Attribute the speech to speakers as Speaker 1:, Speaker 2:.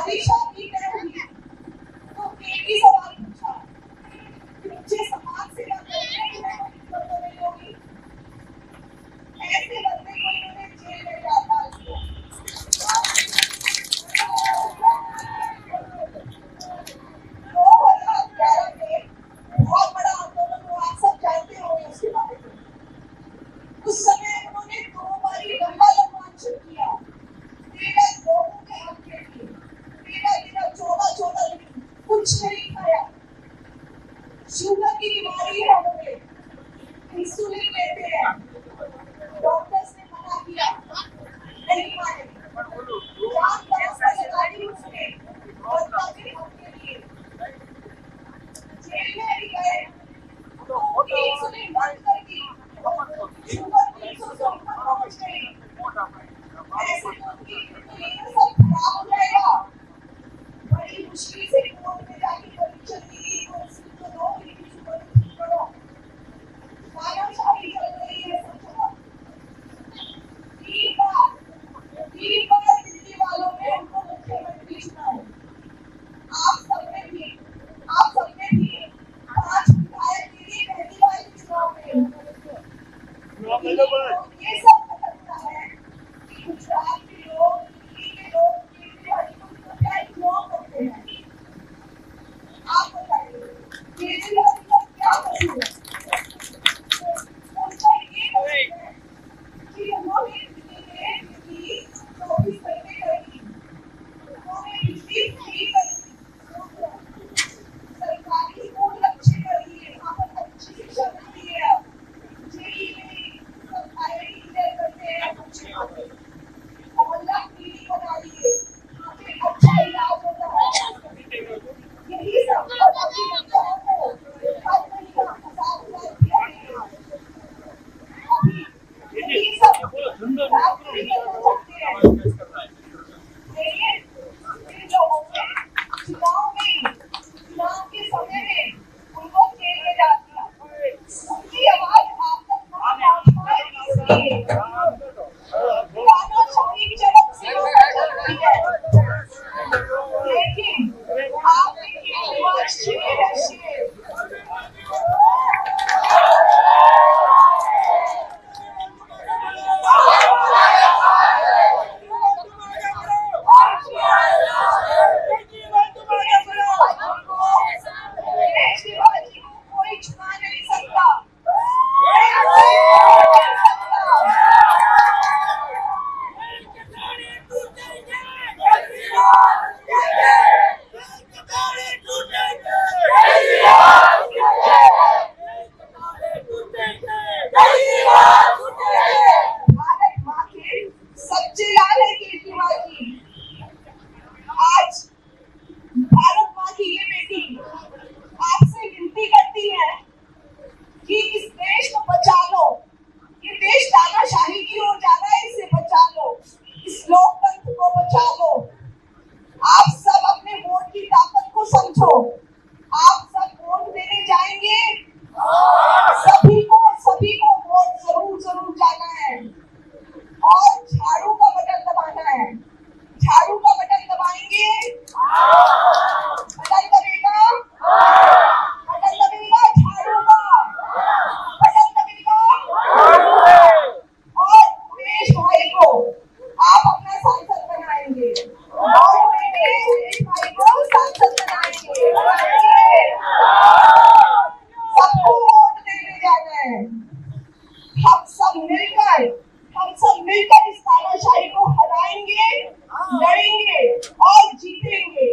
Speaker 1: हमारी शादी तय हुई तो एक ही सवाल पूछा कि मुझे समाज सेवा करने की दिक्कत तो नहीं होगी। ऐसे बंदे को इन्होंने जेल में डाला। 2011 में बहुत बड़ा आंदोलन हुआ, आप सब जानते होंगे उसके बारे में। उस समय उन्होंने 2 बारी लंबा अनशन किया, 13 लोगों के हक के लिए, 13 14 दिन कुछ नहीं खाया। शुगर की बीमारी है उन्हें, इंसुलिन लेते हैं, डॉक्टर्स ने मना किया, नहीं माने, जान लगा दी उसने जनता के हक के लिए। जेल में भी गए तो इंसुलिन बंद कर दी, शुगर 300 से ऊपर पहुंच गई। ऐसे तो उनकी सब खराब हो जाएगा। बड़ी मुश्किल से कोर्ट में जाके परमिशन दी तो उसको दो कि शुगर ठीक करो। मानवशाही चल रही है सब जगह। 3 बार दिल्ली वालों ने उनको मुख्यमंत्री चुना है। आप सबने भी 5 विधायक के लिए पहली बार चुनाव में ये सब खतरना है कि गुजरात के लोग, दिल्ली के लोग, केजरीवाल को क्या इग्नोर करते हैं। आप बताइए केजरीवाल का क्या कसूर है? उनका ये कसूर है कि उन्होंने दिल्ली में बिजली 24 घंटे कर दी, उन्होंने बिजली फ्री कर दी, सरकारी स्कूल अच्छे कर दिए, वहाँ पर अच्छी शिक्षा मिलती है। IIT क्लियर करते हैं बच्चे, मोहल्ला क्लिनिक बना दिए, वहाँ पे अच्छा इलाज होता है। यही सब अभी महिलाओं को हर महीना 1000 दिया गया। अभी यही सब आप नहीं करना चाहते हैं। देखिए इन लोगों को चुनाव के समय में उनको जेल में डाल दिया। उनकी आवाज आप तक पहुंच पाए इसलिए तानाशाही चरम सीमा पर चल रही है। लेकिन आपने केजरीवाल शेर है, शेर। केजरीवाल जी को कोई छुड़ा नहीं सकता। भारत माँ के सच्चे लाल है केजरीवाल जी। आज भारत माँ की ये बेटी आपसे विनती करती है कि इस देश को बचा लो। ये देश तानाशाही की ओर जा रहा है, इसे बचा लो, इस लोकतंत्र को बचा लो। आप सब अपने वोट की ताकत को समझो। आप सब वोट देने जाएंगे, सभी को वोट जरूर जाना है और झाड़ू का बटन दबाना है। झाड़ू का बटन दबाएंगे, बटन दबेगा, बटन दबेगा, झाड़ू का बटन दबेगा। और उमेश भाई को आप अपना सांसद बनाएंगे और उमेश भाई को सांसद बनाएंगे। सबको वोट देने जाना है। हम सब मिलकर इस तानाशाही को हराएंगे, लड़ेंगे और जीतेंगे।